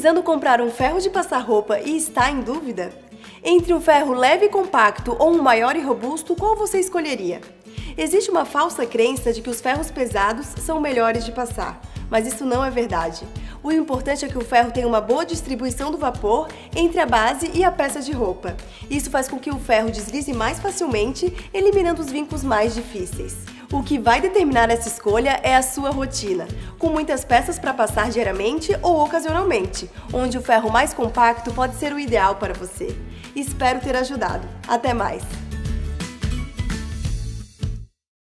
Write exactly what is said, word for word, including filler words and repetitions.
Precisando comprar um ferro de passar roupa e está em dúvida? Entre um ferro leve e compacto ou um maior e robusto, qual você escolheria? Existe uma falsa crença de que os ferros pesados são melhores de passar, mas isso não é verdade. O importante é que o ferro tenha uma boa distribuição do vapor entre a base e a peça de roupa. Isso faz com que o ferro deslize mais facilmente, eliminando os vincos mais difíceis. O que vai determinar essa escolha é a sua rotina, com muitas peças para passar diariamente ou ocasionalmente, onde o ferro mais compacto pode ser o ideal para você. Espero ter ajudado. Até mais!